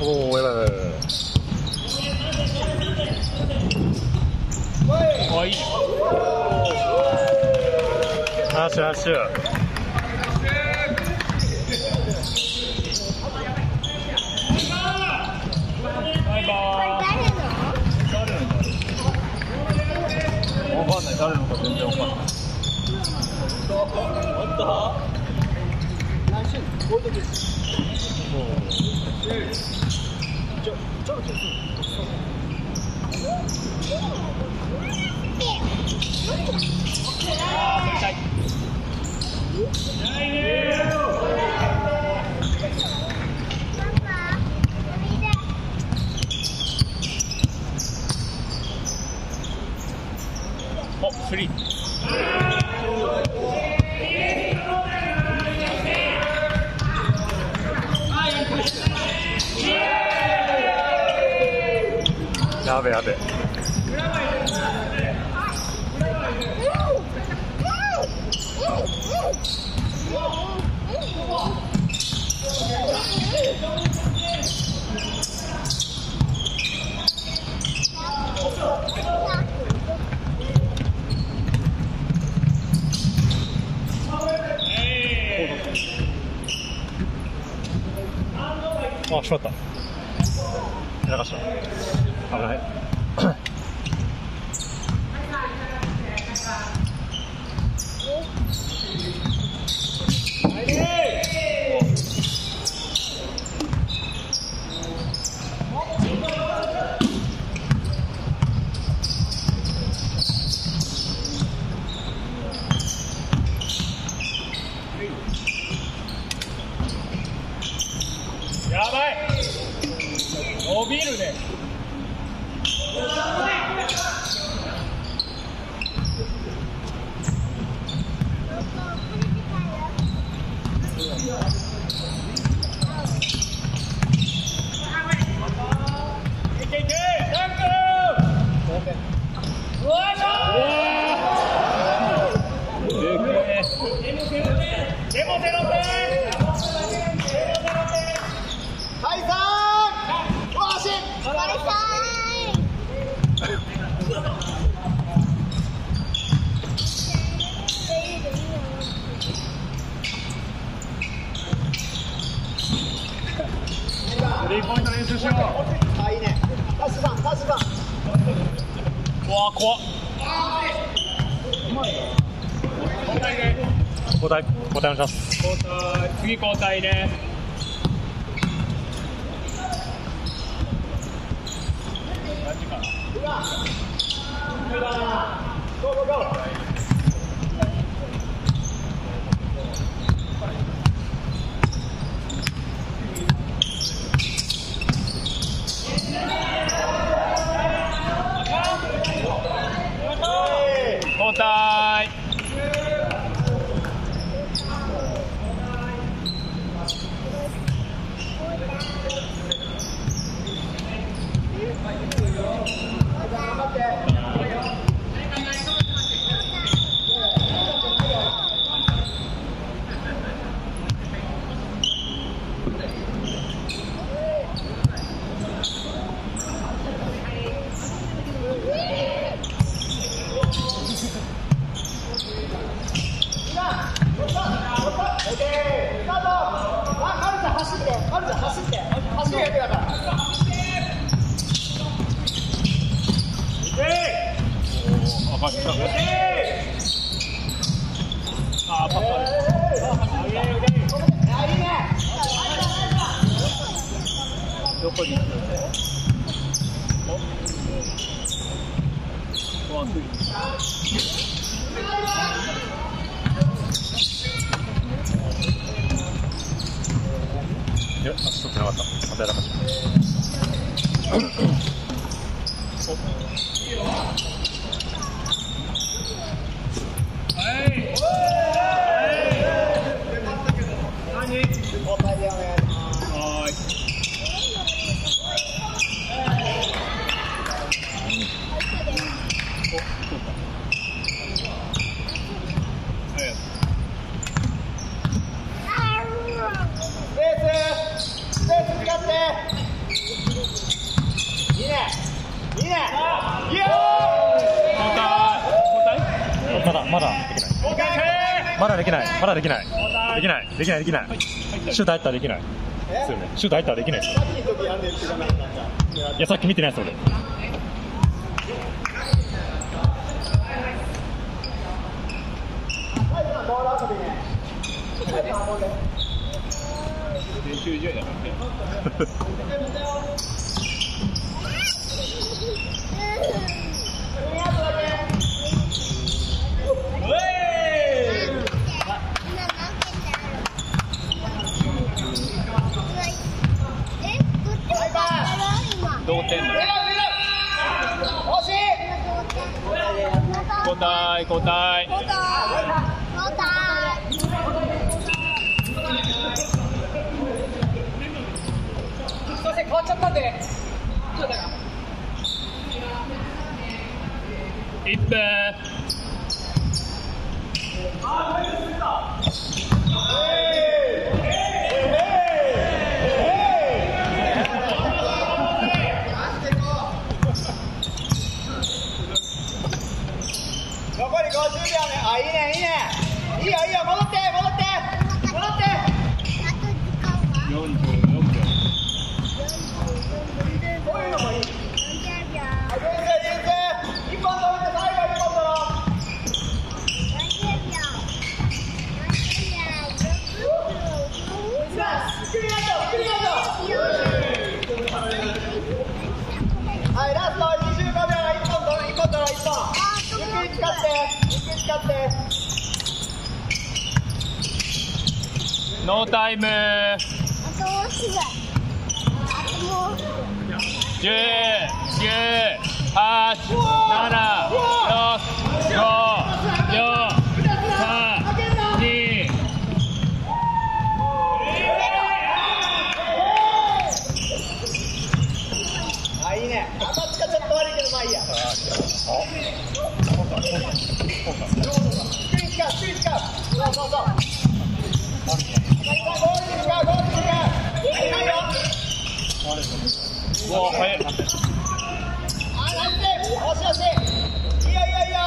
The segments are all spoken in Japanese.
おお、やばいやばいやばい。あ、いい。ハッシュハッシュ。バイバーイ。わかんない、誰のか全然わかんない。あった？お、スリー。やべやべ。あ、しまった。やらかした。危ない。やばい。伸びるね。スリーポイント練習しよう。 あ、いいね。パスバン。 うわ、怖っ。交代お願いします。次交代ね。何時間？ ゴーゴーゴー。 交代。あ、パパ。どこに行くの？ワンツー。いや、足取ってなかった。またやらかした。 ね。いやまだできない。まだできない。シュート入ったらできない。ですよね。シュート入ったらできないですよ。いや、さっき見てないです俺。 練習試合だからね。同点だ。交代。 変わっちゃったんで。 1分。 残り50秒ね。あ、いいね。いいよ、戻って。 44秒。 こういうのもいい。一本取って最後一本取ろう。はい、ラスト25秒。一本取ろう。ゆっくり使って。 ノータイム。10、9、8、7、6、5、4、3、2。 あ、いいね。当たったちょっと悪いけど、まあいいや。スクリーン使う。そう。ゴールに使う。 うわ、早い。 あ、ナイスセーブ。よし。いいよ。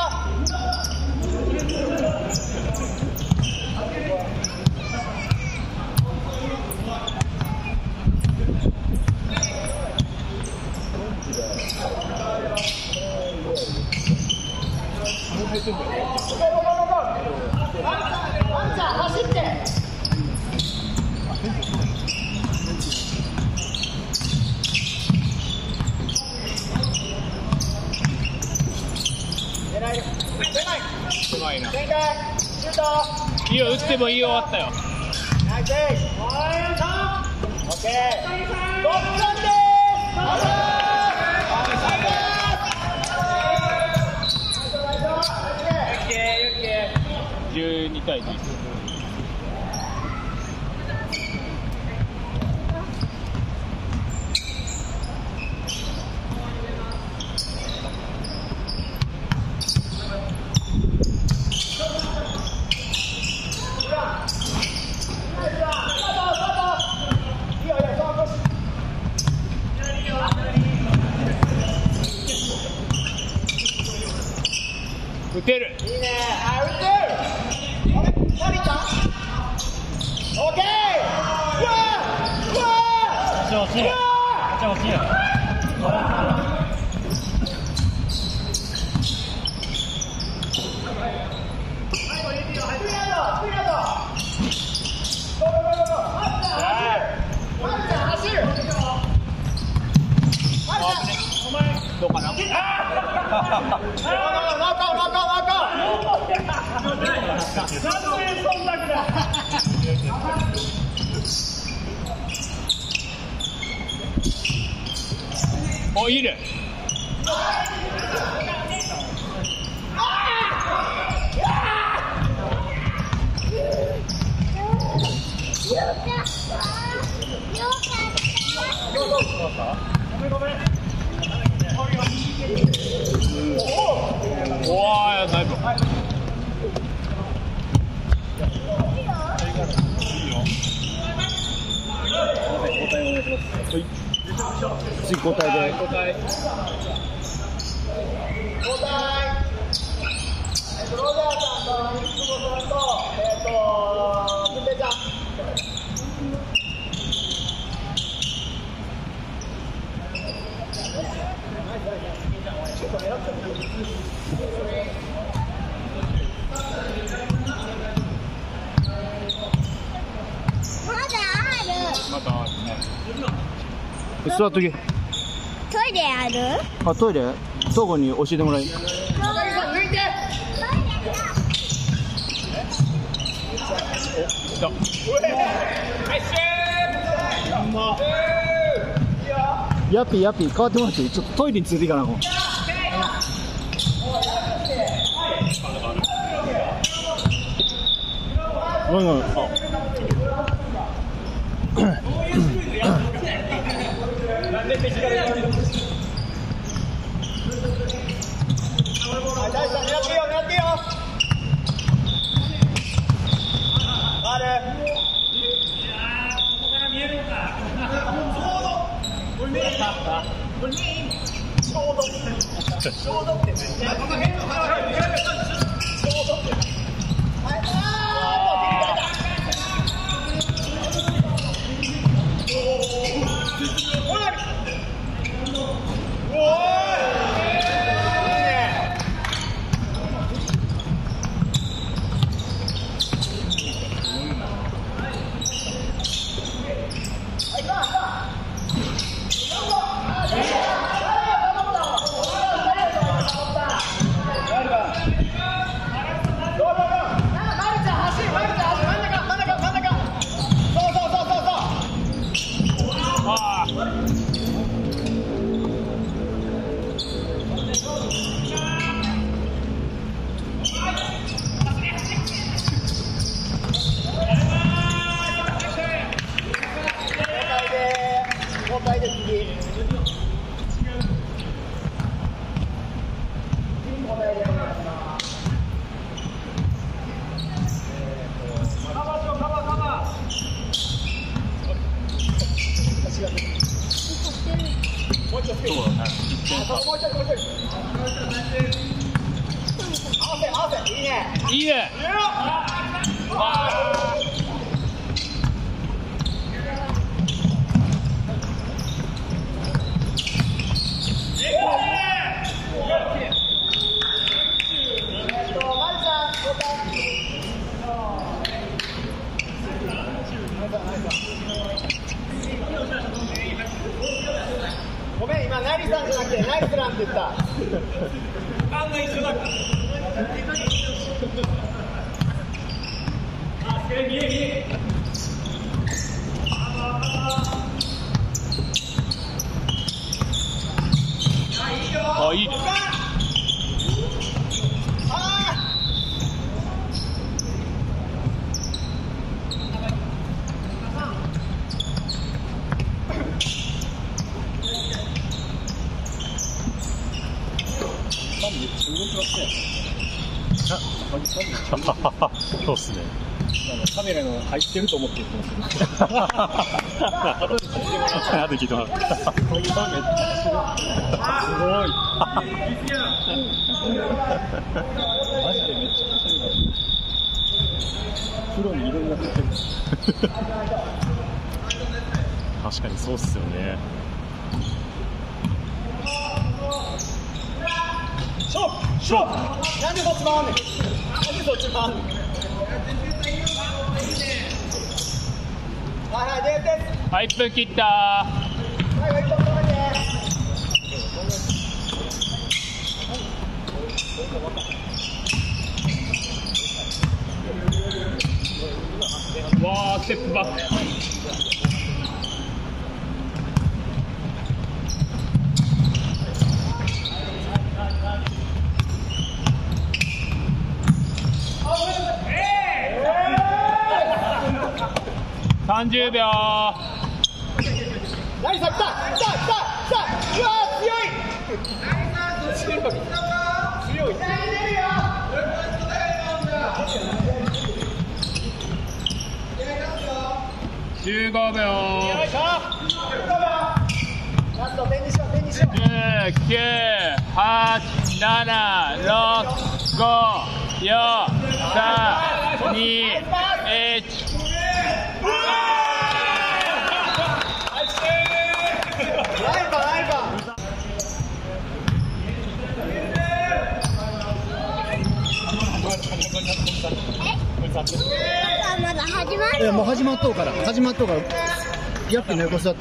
ワンちゃん走って。 うまいな。 展開。シュート。 いいよ、打ってもいいよ。終わったよ。 ナイス。オッケー。ゴッツンです。 12対2。打てる。 いいね。あ、打ってる。あれ、マリちゃん。オッケー。うわ。 惜しいよ。 どうかな。お、いいね。おー、だいぶ。 次交代で。 交代。ロジャーさんと三久保さんと文平ちゃん。ちょっと狙ってもいい。 まだまたあるね。 座っとけ。 トイレある？ あ、トイレ東郷に教えてもらい。 高木さん抜いて。 来た。 ヤッピーヤッピー変わってもらっていい？ちょっとトイレについていかなあかん。ごめんごめん。 大地さん狙っていいよ狙っていいよ。ある。ちょうどってね。交代で次。もうちょっと。合わせ、いいね。 いいね。 ごめん、今ナイリさんじゃなくてナイスランって言った。あんな一緒だった。 あ、いいね。 そうっすね。 カメラの入ってると思って言ってますけど。 後で聞いてもらった。 すごい。マジでめっちゃ走るな。プロにいろんな振ってる。 確かにそうっすよね。 勝負なんでそっち回んねん。なんでそっち回んねん。はいはい、出て。 はい、1分切った。 はいはい、1分止めて。 わー、ステップバック。30秒。 ナイスさん、来た。うわー、強い。 15秒。 よいしょ。ラスト、手にしよう。 10、9。 8、7、6、5、4、3、2、1。 まだ始まる。 もう始まっとうから、やってね、横座って。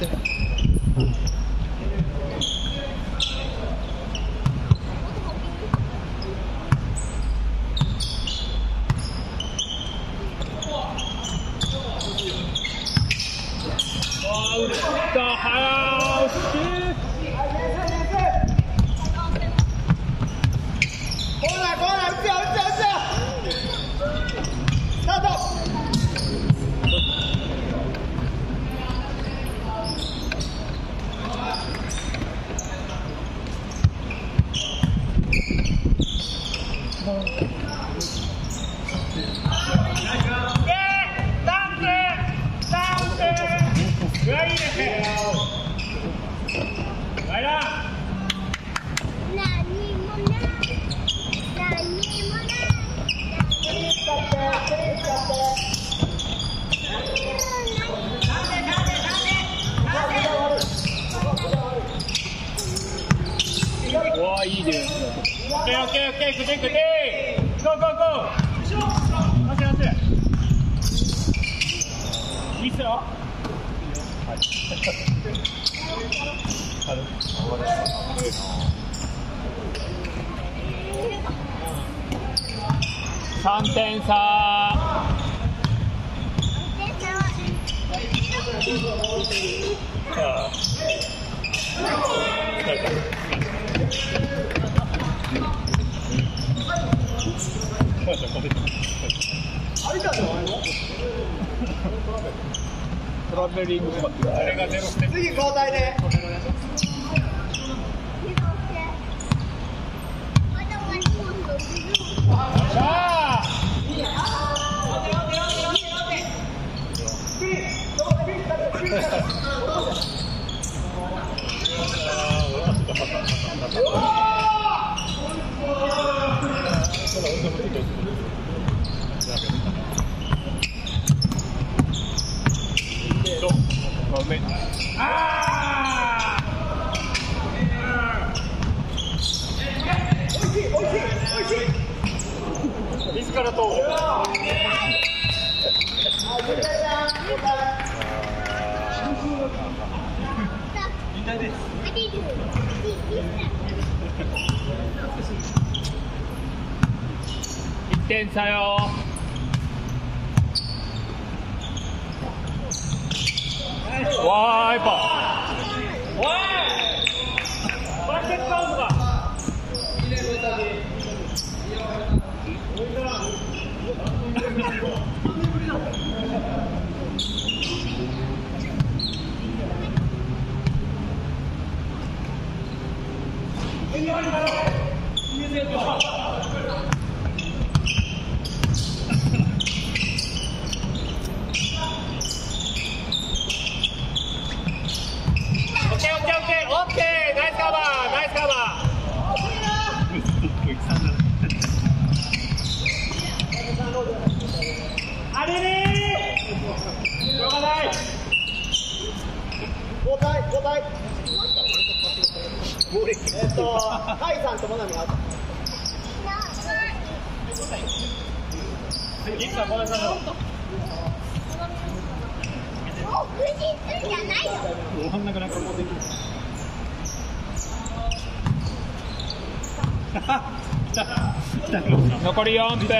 いいね。オッケーオッケーオッケー、グテグテー。ゴーゴーゴー。走れ走れ。いいっすよ。はい。3点差。トラベリングバック、あれがゼロステップ。 次交代で。 自らと。1点差よ。わーい、おいバスケットカウントだ。あれれー、しょうがない。 交代。甲斐さんとモナミが。 いつかこれさんの。 無事するんじゃないよ。 真ん中なんかもうできる。残り4分。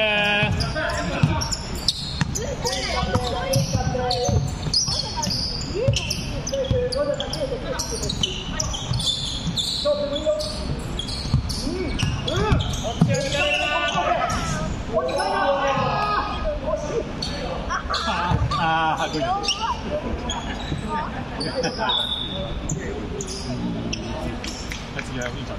ああ、次はお兄ちゃん。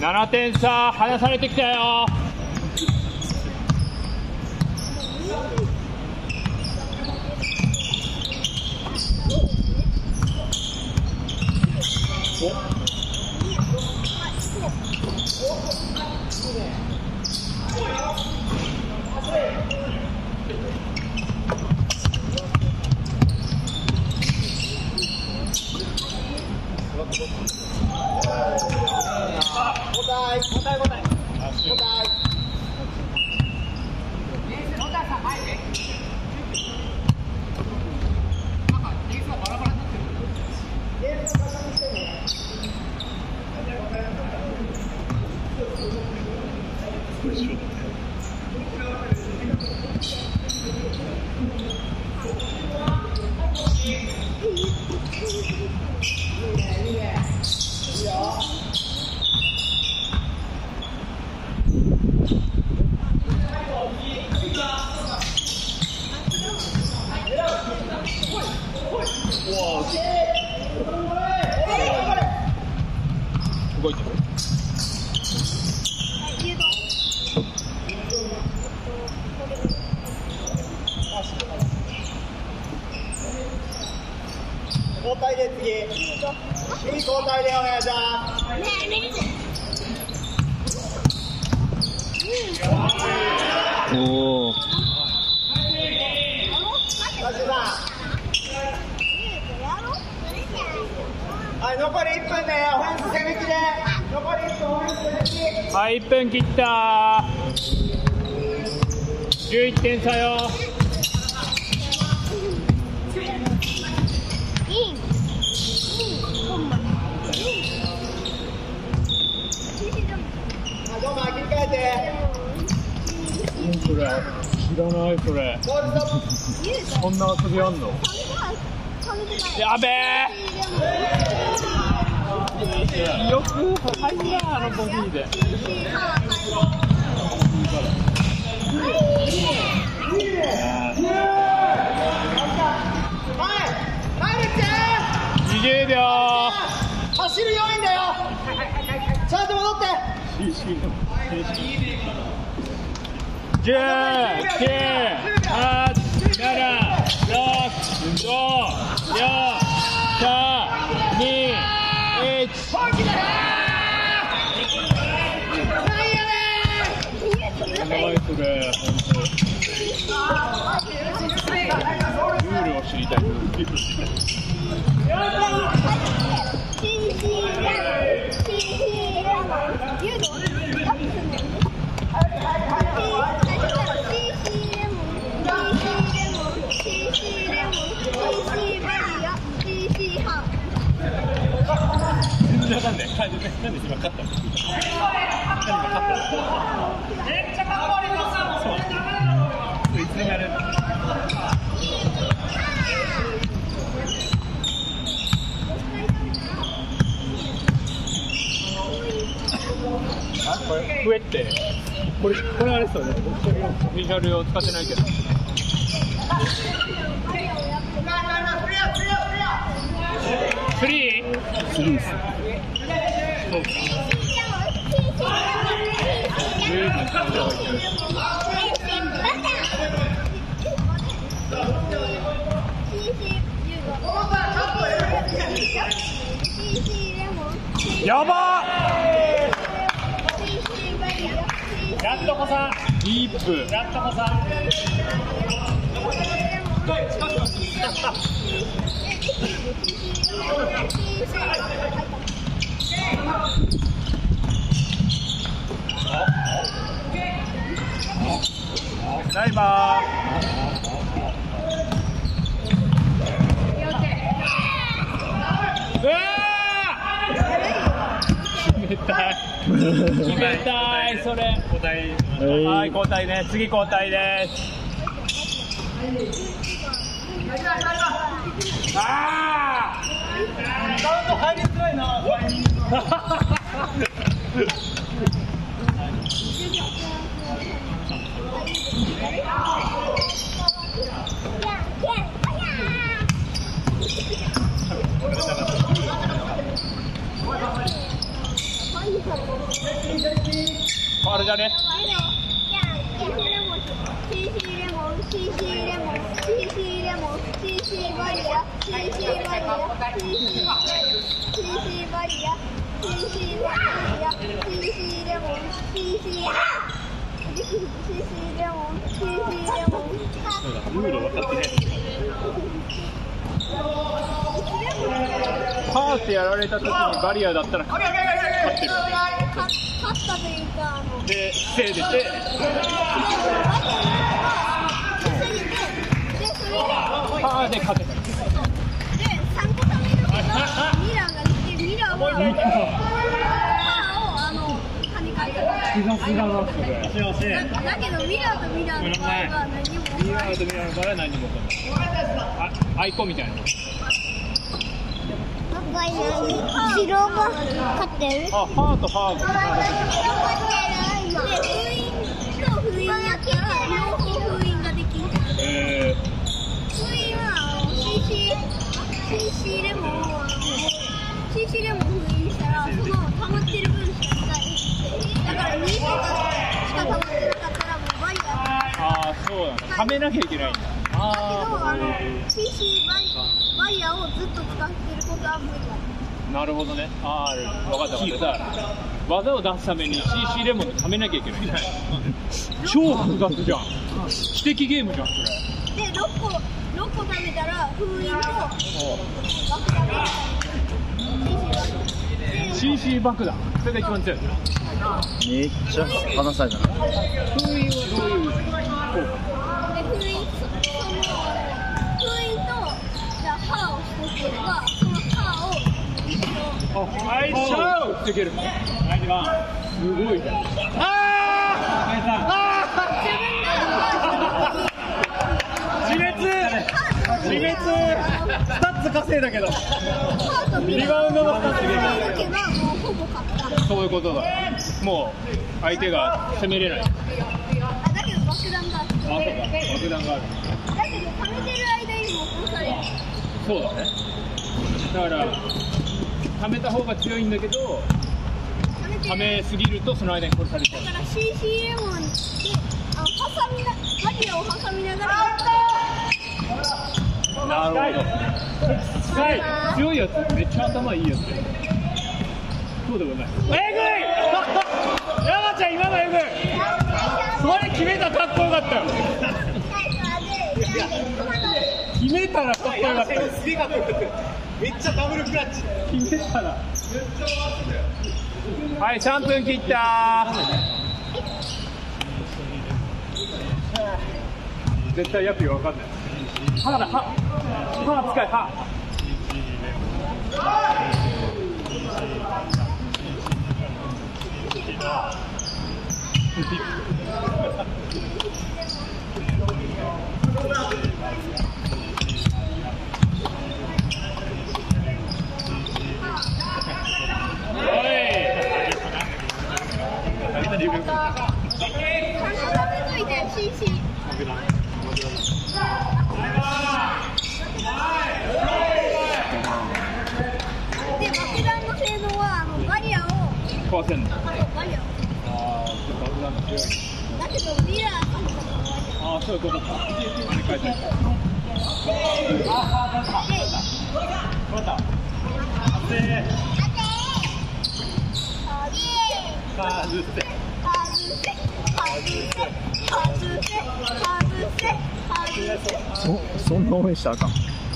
7点差、離されてきたよ。動いてる。 交代で次。交代でお願いします。 おお。 はい、残り1分でオフェンス攻撃で。残り1分オフェンス攻撃。 はい、1分切った。11点差よ。 どうも切り替えて。 それ知らないそれ。こんな遊びあんの？やべえ。よく入ったあのボディで。20秒。 走る要因だよ。ちゃんと戻って。 10、9、8、7、6、5、4、3、2、1。それルールを知りたい。なんで今勝ったの？めっちゃかっこ悪いのさ。いつでもやれる。あ、これ笛ってこれあれですよね。ビジュアルを使ってないけど。スリーです。そうか。やばっ。やっとこさ。ディープ。やっとこさ。ダイバー。決めたい。決めたい。それ。交代。はい、交代ね。次交代です。ああ。カウント入りづらいな。 Thank you. だね。ルール分かってね。パーってやられた時にバリアだったら勝ってる。 勝ったというかで、せいでて。パーで勝てた。 で、3個ためのミラーが来て、ミラーはパーを跳ね返した。だけどミラーとミラーの場合は何も起こらない。 ミラーとミラーの場合は何も起こらない。アイコンみたいな。 白が勝ってる。 あ、ハーとハーが。 で、封印と封印やったら両方封印ができる。封印はCC レモンをCC レモン封印したらその溜まってる分しか使えない。だから2とかしか溜まってなかったらもうバリア。 ああ、そうなんだ。溜めなきゃいけないんだ。 だけどCC バリアをずっと使ってることは無理だ。 なるほどね。ああ、分かった分かった。技を出すために CC レモンで溜めなきゃいけない。超複雑じゃん。知的ゲームじゃん、それ。 で、6個貯めたら封印と爆弾 CC 爆弾。それが一番強い。 めっちゃ離されたな。 封印はどういう効果？ で、封印とじゃあ歯をしておけばその歯を相性できる。すごいじゃん。自滅2つ稼いだけどリバウンドの2つだけばもうほぼ勝った。 そういうことだ。もう相手が攻めれない。 だけど爆弾があって。 そうか、爆弾がある。 だけど溜めてる間にも殺される。 そうだね。だから溜めた方が強いんだけど、溜めすぎるとその間に殺されちゃう。 だから CC レモンでバリアを挟みながら。 なるほど。近い。強いやつ、めっちゃ頭いいやつ。そうでもない。えぐい。山ちゃん今のえぐい。それ決めたらかっこよかったよ。決めたらかっこよかったよ。 めっちゃダブルクラッチ。 決めたら。はい、3分切ったー。絶対ヤピわかんない。歯だ、歯使い、歯。壊せんの。 バリアを。 ああ、ちょっと爆弾が強い。 だけどミラーさんとかああ、そういうことか。繰り返せる。ああ、取った。取った。外せ。 そんな応援したらあかん。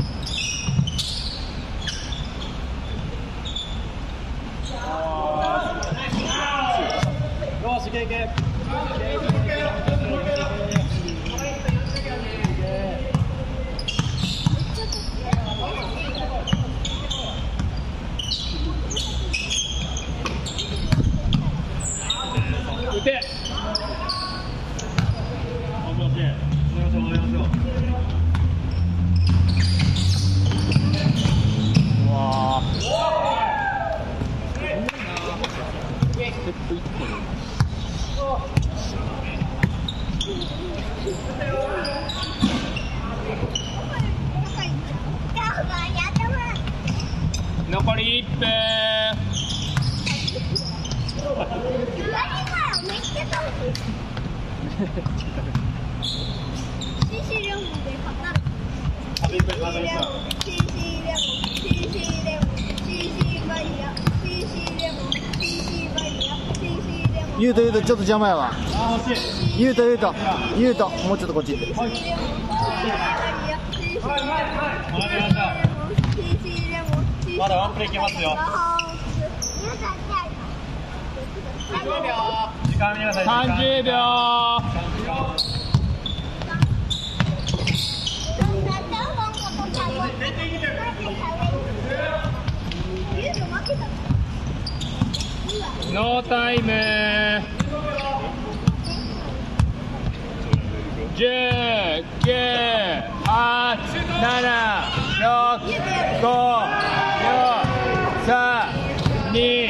よし、いけいけ。打て。残り1分。 めっちゃ CC レモンで勝ったら CC レモン CC レモン CC レモン CC バイヤ CC レモン CC バイヤ CC レモンゆうとちょっと邪魔やわ。ゆうともうちょっとこっち行って。 まだワンプレーいけますよ。時間見てください。 30秒。ノータイム。10、9、8、7、6、5、4、3、2、